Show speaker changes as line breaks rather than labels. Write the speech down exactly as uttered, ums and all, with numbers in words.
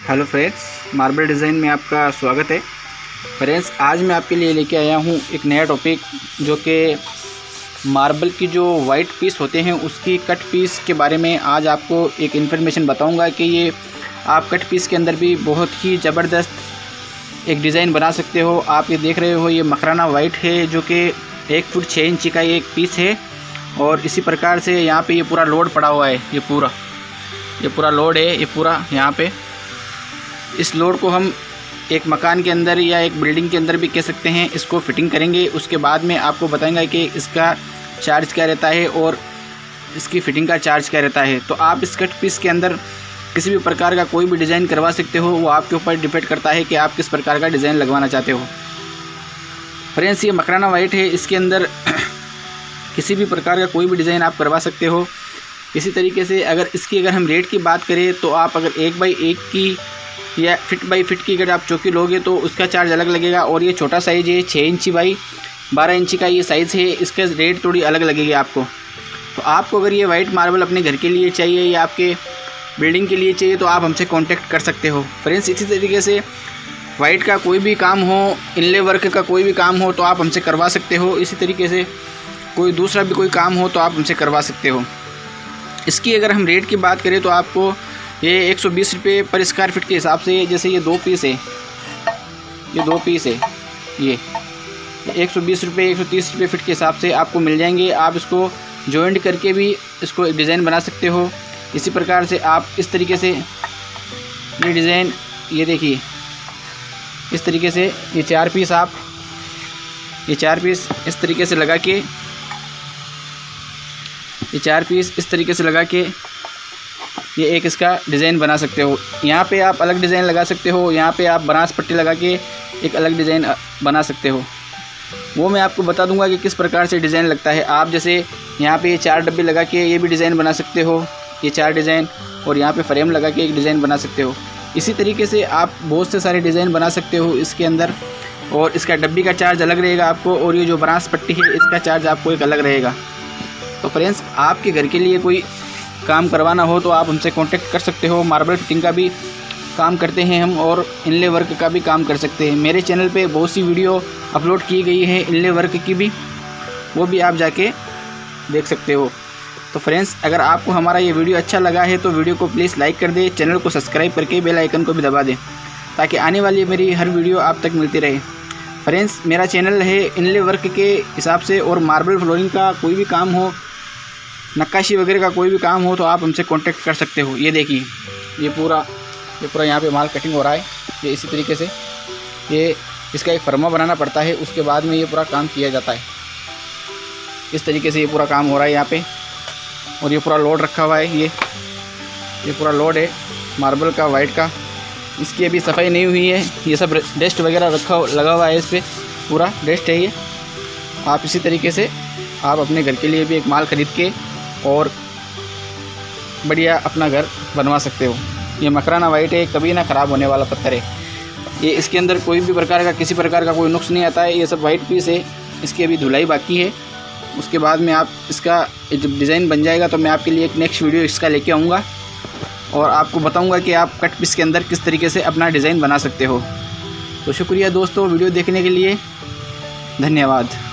Hello friends, marble design में आपका स्वागत है। फ्रेंड्स, आज मैं आपके लिए लेके आया हूँ एक नया टॉपिक, जो कि मार्बल की जो वाइट पीस होते हैं उसकी कट पीस के बारे में आज आपको एक इन्फॉर्मेशन बताऊंगा कि ये आप कट पीस के अंदर भी बहुत ही ज़बरदस्त एक डिज़ाइन बना सकते हो। आप ये देख रहे हो, ये मकराना वाइट है जो कि एक फुट छः इंची का ये एक पीस है। और इसी प्रकार से यहाँ पे ये पूरा लोड पड़ा हुआ है, ये पूरा ये पूरा लोड है, ये पूरा यहाँ पे। इस लोड को हम एक मकान के अंदर या एक बिल्डिंग के अंदर भी कह सकते हैं, इसको फिटिंग करेंगे। उसके बाद में आपको बताएंगे कि इसका चार्ज क्या रहता है और इसकी फ़िटिंग का चार्ज क्या रहता है। तो आप इस कट पीस के अंदर किसी भी प्रकार का कोई भी डिज़ाइन करवा सकते हो, वो आपके ऊपर डिपेंड करता है कि आप किस प्रकार का डिज़ाइन लगवाना चाहते हो। फ्रेंड्स, ये मकराना वाइट है, इसके अंदर किसी भी प्रकार का कोई भी डिज़ाइन आप करवा सकते हो। इसी तरीके से अगर इसकी अगर हम रेट की बात करें तो आप अगर एक बाई एक की या फिट बाई फिट की अगर आप चौकी लोगे तो उसका चार्ज अलग लगेगा। और ये छोटा साइज़ है, छः इंची बाई बारह इंची का ये साइज़ है, इसका रेट थोड़ी अलग लगेगी आपको। तो आपको अगर ये वाइट मार्बल अपने घर के लिए चाहिए या आपके बिल्डिंग के लिए चाहिए तो आप हमसे कांटेक्ट कर सकते हो। फ्रेंड्स, इसी तरीके से वाइट का कोई भी काम हो, इनले वर्क का कोई भी काम हो तो आप हमसे करवा सकते हो। इसी तरीके से कोई दूसरा भी कोई काम हो तो आप हमसे करवा सकते हो। इसकी अगर हम रेट की बात करें तो आपको ये एक सौ बीस रुपये पर स्क्वायर फीट के हिसाब से, जैसे ये दो पीस है, ये दो पीस है, ये एक सौ बीस रुपये एक सौ तीस रुपये फिट के हिसाब से आपको मिल जाएंगे। आप इसको जॉइंट करके भी इसको एक डिज़ाइन बना सकते हो। इसी प्रकार से आप इस तरीके से ये डिज़ाइन, ये देखिए इस तरीके से ये चार पीस आप ये चार पीस इस तरीके से लगा के ये चार पीस इस तरीके से लगा के ये एक इसका डिज़ाइन बना सकते हो। यहाँ पे आप अलग डिज़ाइन लगा सकते हो, यहाँ पे आप बनास पट्टी लगा के एक अलग डिज़ाइन बना सकते हो। वो मैं आपको बता दूंगा कि किस प्रकार से डिज़ाइन लगता है। आप जैसे यहाँ पे ये चार डब्बे लगा के ये भी डिज़ाइन बना सकते हो, ये चार डिज़ाइन, और यहाँ पे फ्रेम लगा के एक डिज़ाइन बना सकते हो। इसी तरीके से आप बहुत से सारे डिज़ाइन बना सकते हो इसके अंदर। और इसका डब्बी का चार्ज अलग रहेगा आपको, और ये जो बनास पट्टी है इसका चार्ज आपको एक अलग रहेगा। तो फ्रेंड्स, आपके घर के लिए कोई काम करवाना हो तो आप हमसे कांटेक्ट कर सकते हो। मार्बल फिटिंग का भी काम करते हैं हम, और इनले वर्क का भी काम कर सकते हैं। मेरे चैनल पे बहुत सी वीडियो अपलोड की गई है इनले वर्क की भी, वो भी आप जाके देख सकते हो। तो फ्रेंड्स, अगर आपको हमारा ये वीडियो अच्छा लगा है तो वीडियो को प्लीज़ लाइक कर दें, चैनल को सब्सक्राइब करके बेल आइकन को भी दबा दें, ताकि आने वाली मेरी हर वीडियो आप तक मिलती रहे। फ्रेंड्स, मेरा चैनल है इनले वर्क के हिसाब से, और मार्बल फ्लोरिंग का कोई भी काम हो, नक्काशी वगैरह का कोई भी काम हो तो आप हमसे कांटेक्ट कर सकते हो। ये देखिए, ये पूरा ये पूरा यहाँ पे माल कटिंग हो रहा है। ये इसी तरीके से ये इसका एक फर्मा बनाना पड़ता है, उसके बाद में ये पूरा काम किया जाता है। इस तरीके से ये पूरा काम हो रहा है यहाँ पे। और ये पूरा लोड रखा हुआ है, ये ये पूरा लोड है मार्बल का वाइट का। इसकी अभी सफाई नहीं हुई है, ये सब डस्ट वगैरह रखा लगा हुआ है, इस पर पूरा डस्ट है ये। आप इसी तरीके से आप अपने घर के लिए भी एक माल ख़रीद के और बढ़िया अपना घर बनवा सकते हो। ये मकराना वाइट है, कभी ना ख़राब होने वाला पत्थर है ये। इसके अंदर कोई भी प्रकार का किसी प्रकार का कोई नुक्स नहीं आता है। ये सब वाइट पीस है, इसकी अभी धुलाई बाकी है। उसके बाद में आप इसका जब डिज़ाइन बन जाएगा तो मैं आपके लिए एक नेक्स्ट वीडियो इसका लेके आऊँगा, और आपको बताऊँगा कि आप कट पीस के अंदर किस तरीके से अपना डिज़ाइन बना सकते हो। तो शुक्रिया दोस्तों वीडियो देखने के लिए, धन्यवाद।